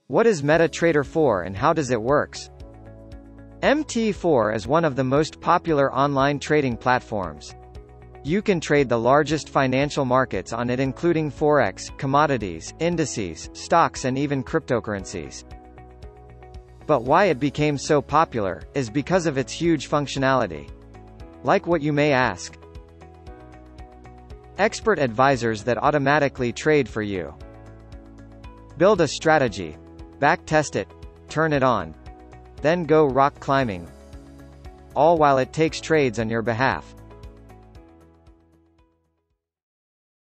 What is MetaTrader 4 and how does it works? MT4 is one of the most popular online trading platforms. You can trade the largest financial markets on it, including forex, commodities, indices, stocks and even cryptocurrencies. But why it became so popular is because of its huge functionality. Like what, you may ask? Expert advisors that automatically trade for you. Build a strategy, backtest it, turn it on, then go rock climbing. All while it takes trades on your behalf.